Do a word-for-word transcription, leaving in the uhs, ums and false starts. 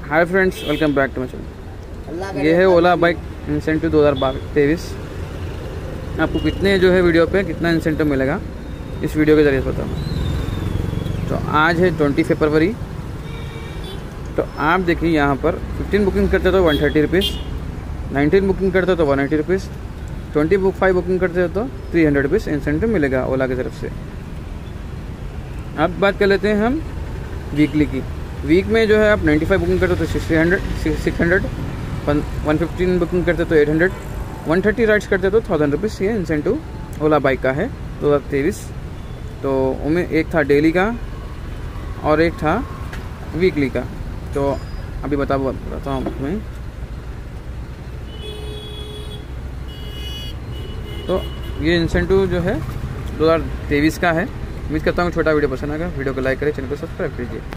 Hi friends, welcome back to my channel. ये है ओला bike incentive दो हज़ार तेईस। आपको कितने जो है वीडियो पे कितना इंसेंटिव मिलेगा इस वीडियो के ज़रिए बताऊँ। तो आज है ट्वेंटी फरवरी। तो आप देखिए यहाँ पर फिफ्टीन बुकिंग करते तो one thirty rupees, nineteen booking करते तो one eighty rupees, twenty book five booking करते हो तो थ्री हंड्रेड रुपीज़ इंसेंटिव मिलेगा ओला की तरफ से। अब बात कर लेते हैं हम वीकली की। वीक में जो है आप नाइन्टी फाइव बुकिंग करते हो तो sixty hundred six hundred one fifteen booking करते तो eight hundred one thirty rides करते तो थाउजेंड रुपीज़ ये इंसेंटिव ओला बाइक का है दो हज़ार तेईस। तो उनमें एक था डेली का और एक था वीकली का। तो अभी बता बताता हूँ तुम्हें। तो ये इंसेंटिव जो है दो हज़ार तेईस का है। उम्मीद करता हूँ छोटा वीडियो पसंद आएगा। वीडियो को लाइक करें, चैनल को सब्सक्राइब कीजिए।